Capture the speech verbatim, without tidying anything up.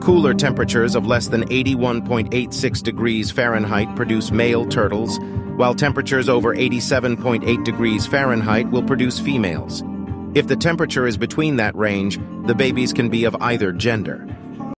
Cooler temperatures of less than eighty-one point eight six degrees Fahrenheit produce male turtles, while temperatures over eighty-seven point eight degrees Fahrenheit will produce females. If the temperature is between that range, the babies can be of either gender.